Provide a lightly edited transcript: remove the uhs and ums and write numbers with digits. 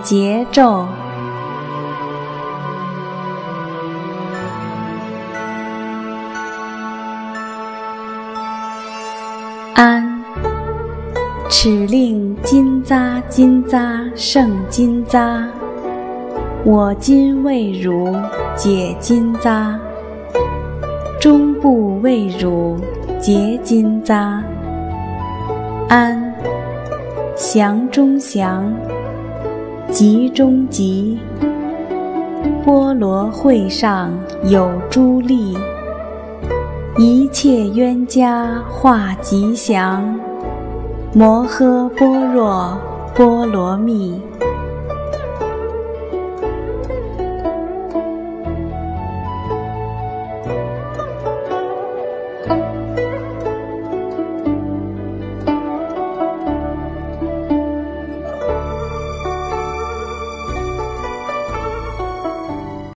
节奏。安，齿令金匝金匝胜金匝，我今未汝解金匝，终不为汝结金匝。安，祥中祥，吉中吉，波罗会上有诸力，一切冤家化吉祥，摩诃般若波罗蜜。